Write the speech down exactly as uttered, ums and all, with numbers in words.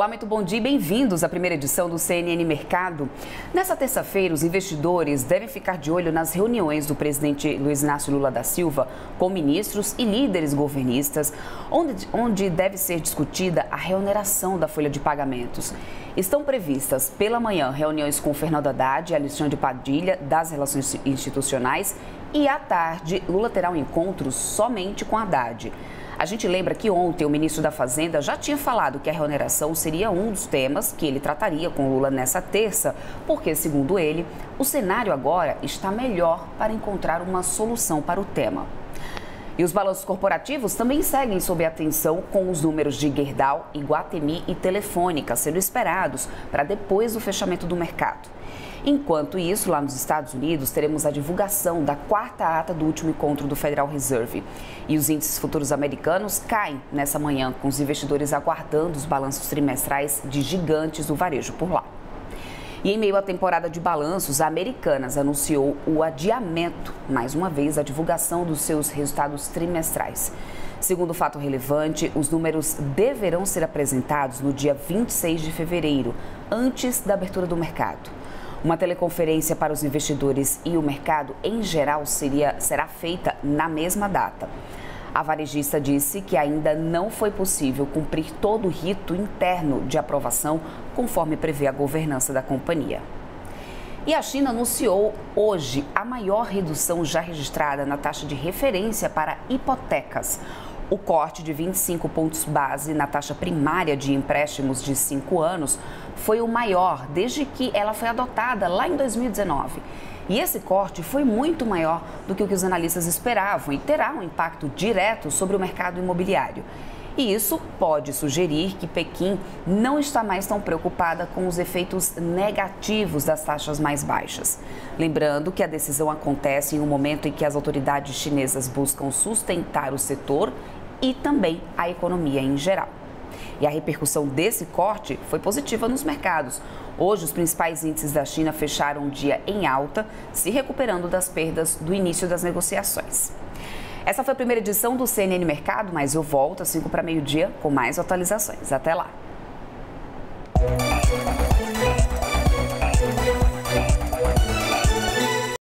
Olá, muito bom dia e bem-vindos à primeira edição do C N N Mercado. Nessa terça-feira, os investidores devem ficar de olho nas reuniões do presidente Luiz Inácio Lula da Silva com ministros e líderes governistas, onde, onde deve ser discutida a reoneração da folha de pagamentos. Estão previstas pela manhã reuniões com Fernando Haddad e Alexandre Padilha das Relações Institucionais e à tarde Lula terá um encontro somente com Haddad. A gente lembra que ontem o ministro da Fazenda já tinha falado que a reoneração seria um dos temas que ele trataria com Lula nessa terça, porque, segundo ele, o cenário agora está melhor para encontrar uma solução para o tema. E os balanços corporativos também seguem sob atenção, com os números de Gerdau, Iguatemi e Telefônica sendo esperados para depois do fechamento do mercado. Enquanto isso, lá nos Estados Unidos, teremos a divulgação da quarta ata do último encontro do Federal Reserve. E os índices futuros americanos caem nessa manhã, com os investidores aguardando os balanços trimestrais de gigantes do varejo por lá. E em meio à temporada de balanços, a Americanas anunciou o adiamento, mais uma vez, da divulgação dos seus resultados trimestrais. Segundo fato relevante, os números deverão ser apresentados no dia vinte e seis de fevereiro, antes da abertura do mercado. Uma teleconferência para os investidores e o mercado em geral seria, será feita na mesma data. A varejista disse que ainda não foi possível cumprir todo o rito interno de aprovação, conforme prevê a governança da companhia. E a China anunciou hoje a maior redução já registrada na taxa de referência para hipotecas. O corte de vinte e cinco pontos base na taxa primária de empréstimos de cinco anos foi o maior desde que ela foi adotada lá em dois mil e dezenove. E esse corte foi muito maior do que o que os analistas esperavam e terá um impacto direto sobre o mercado imobiliário. E isso pode sugerir que Pequim não está mais tão preocupada com os efeitos negativos das taxas mais baixas. Lembrando que a decisão acontece em um momento em que as autoridades chinesas buscam sustentar o setor e também a economia em geral. E a repercussão desse corte foi positiva nos mercados. Hoje, os principais índices da China fecharam o dia em alta, se recuperando das perdas do início das negociações. Essa foi a primeira edição do C N N Mercado, mas eu volto às cinco para meio-dia com mais atualizações. Até lá!